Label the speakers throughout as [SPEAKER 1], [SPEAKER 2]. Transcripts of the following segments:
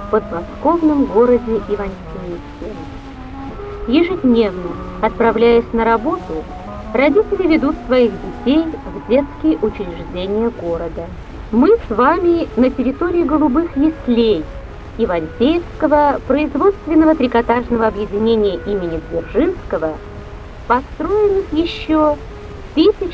[SPEAKER 1] в подмосковном городе Ивантеевке. Ежедневно, отправляясь на работу, родители ведут своих детей в детские учреждения города. Мы с вами на территории Голубых Яслей Ивантеевского производственного трикотажного объединения имени Дзержинского, построенных еще в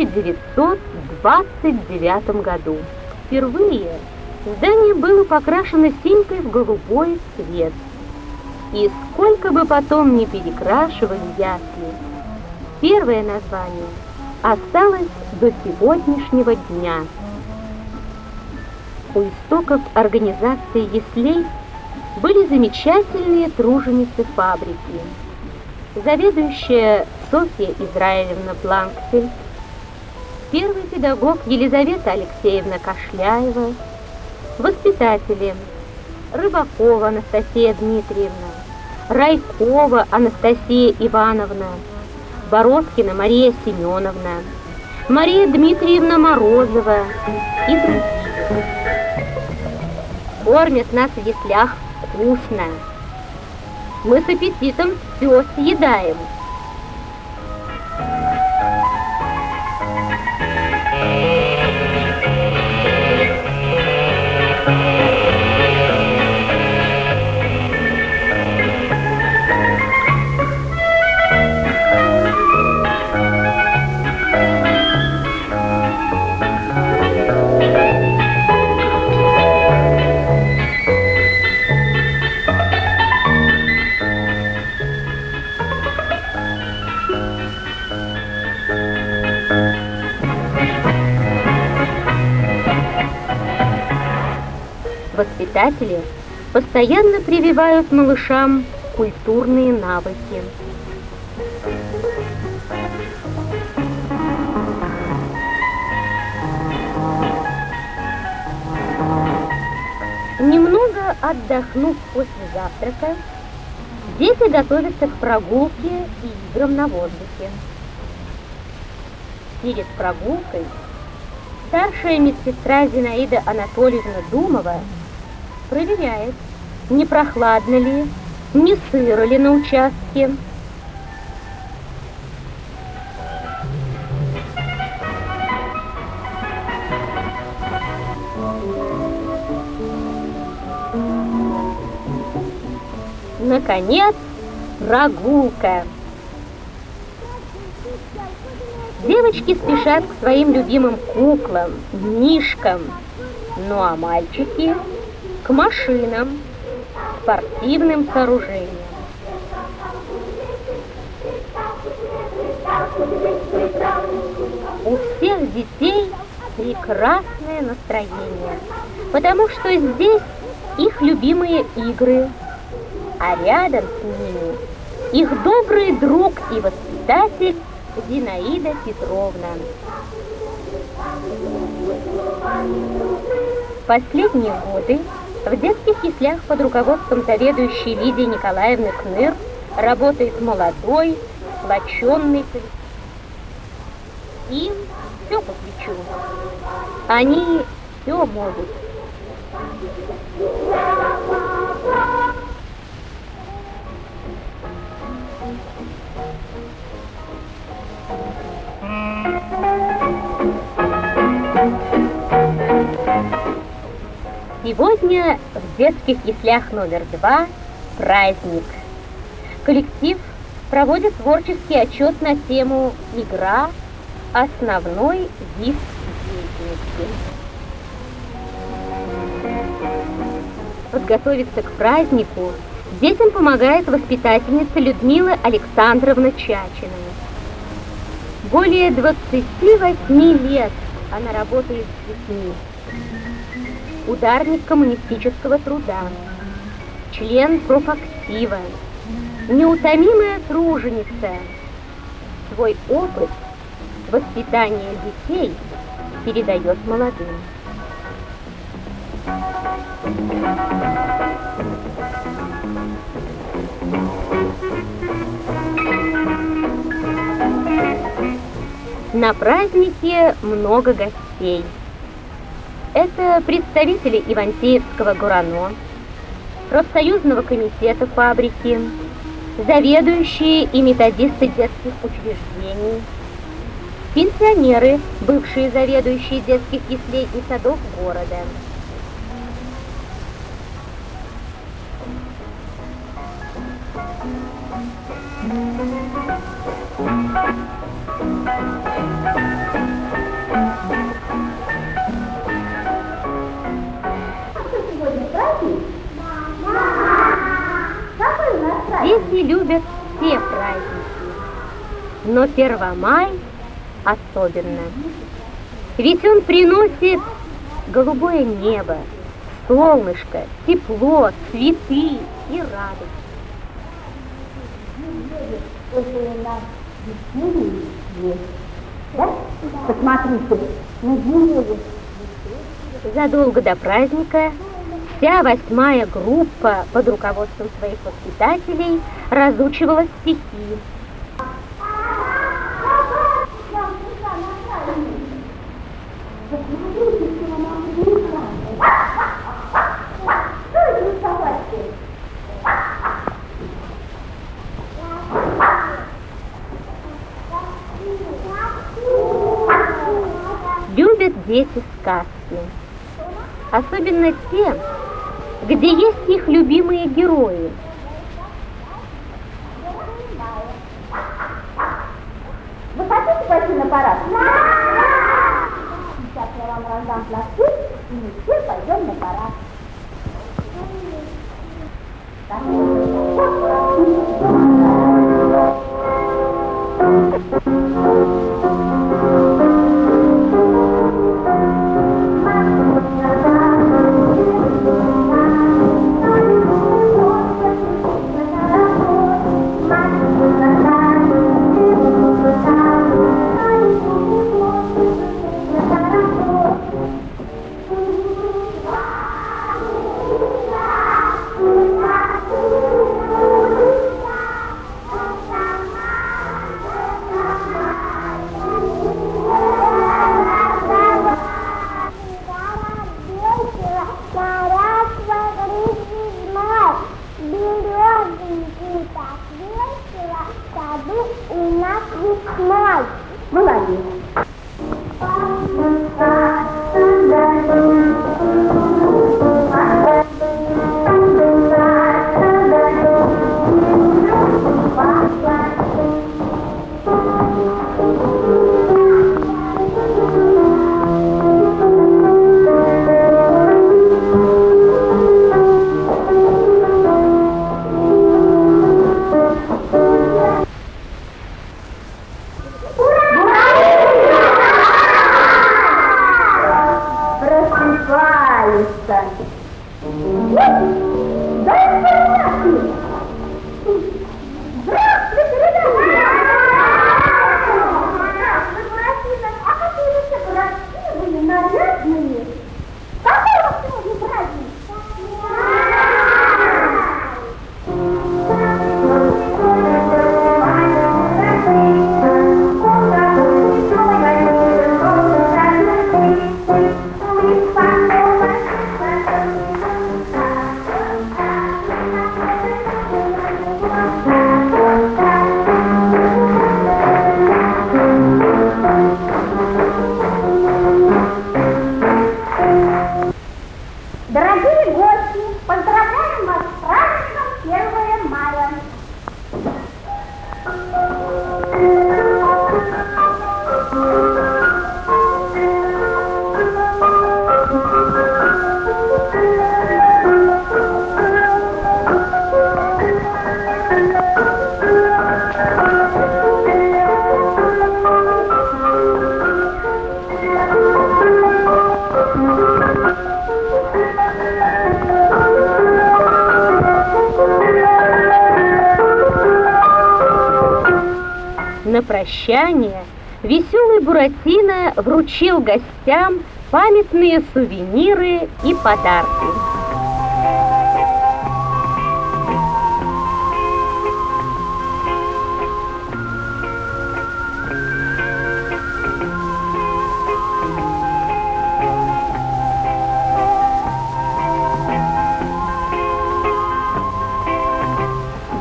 [SPEAKER 1] 1929 году. Впервые здание было покрашено синькой в голубой цвет. И сколько бы потом ни перекрашивали ясли, первое название осталось до сегодняшнего дня. У истоков организации яслей были замечательные труженицы фабрики. Заведующая Софья Израилевна Бланкфельд, первый педагог Елизавета Алексеевна Кашляева, воспитатели Рыбакова Анастасия Дмитриевна, Райкова Анастасия Ивановна, Бородкина Мария Семеновна, Мария Дмитриевна Морозова и другие. Кормят нас в яслях вкусно. Мы с аппетитом все съедаем. Воспитатели постоянно прививают малышам культурные навыки. Немного отдохнув после завтрака, дети готовятся к прогулке и играм на воздухе. Перед прогулкой старшая медсестра Зинаида Анатольевна Думова проверяет, не прохладно ли, не сыро ли на участке. Наконец, прогулка. Девочки спешат к своим любимым куклам, мишкам, ну а мальчики к машинам, спортивным сооружениям. У всех детей прекрасное настроение, потому что здесь их любимые игры, а рядом с ними их добрый друг и воспитатель Зинаида Петровна. В последние годы в детских яслях под руководством заведующей Лидии Николаевны Кныр работает молодой, сплоченный коллектив. Им все по плечу. Они все могут. Сегодня в детских яслях номер 2 праздник. Коллектив проводит творческий отчет на тему «Игра. Основной вид деятельности». Подготовиться к празднику детям помогает воспитательница Людмила Александровна Чачина. Более 28 лет она работает с детьми. Ударник коммунистического труда, член профактива, неутомимая труженица. Свой опыт воспитания детей передает молодым. На празднике много гостей. Это представители Ивантеевского ГУРАНО, профсоюзного комитета фабрики, заведующие и методисты детских учреждений, пенсионеры, бывшие заведующие детских яслей и садов города. Дети любят все праздники, но 1 мая особенно. Ведь он приносит голубое небо, солнышко, тепло, цветы и радость.
[SPEAKER 2] Посмотрите, на деревьях.
[SPEAKER 1] Задолго до праздника вся 8-я группа под руководством своих воспитателей разучивала стихи. Любят дети сказки, особенно те, где есть их любимые герои.
[SPEAKER 2] Вы хотите пойти на парад? Сейчас я вам раздам платки, и мы все пойдем на парад. Молодец. Дорогие гости, поздравляем вас с праздником 1 мая.
[SPEAKER 1] На прощание веселый Буратино вручил гостям памятные сувениры и подарки.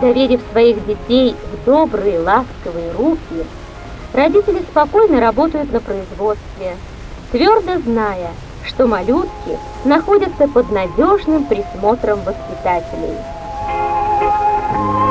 [SPEAKER 1] доверив своих детей в добрые, ласковые руки, родители спокойно работают на производстве, твердо зная, что малютки находятся под надежным присмотром воспитателей.